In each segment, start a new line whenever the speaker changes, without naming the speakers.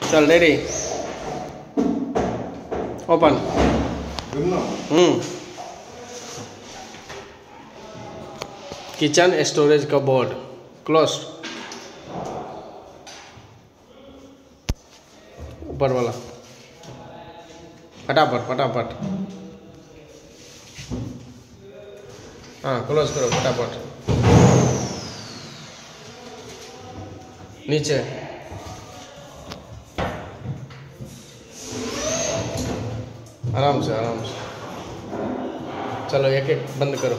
चल ready open kitchen storage cupboard close ऊपर वाला फटाफट फटाफट हाँ क्लोज करो फटाफट नीचे आराम से चलो एक एक बंद करो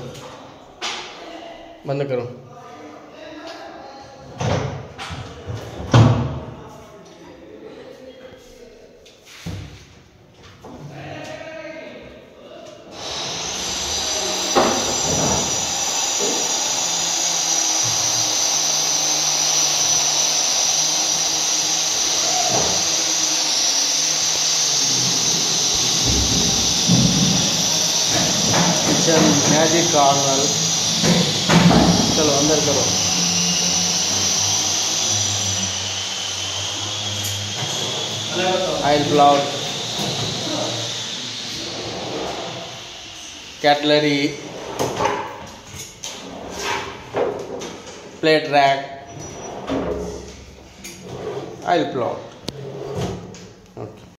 किचन मैजिक कार्नल चलो अंदर करो आयल ब्लाउज कैटलरी प्लेट रैक आयल ब्लाउज